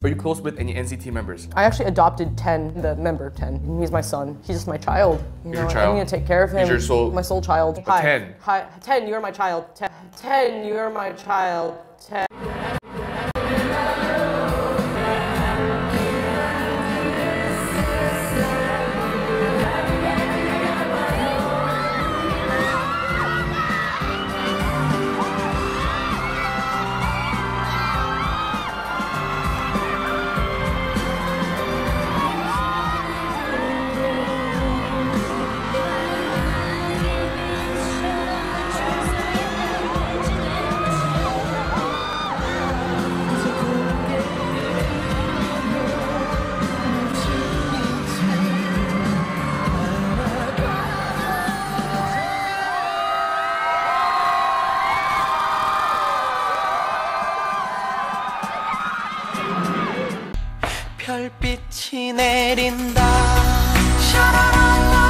Are you close with any NCT members? I actually adopted Ten, the member Ten. He's my son. He's just my child. You know, your child. I need to take care of him. He's your soul. My soul child. But Ten. Hi, Ten, you're my child. Ten, you're my child. Ten. 별빛이 내린다 샤라랄라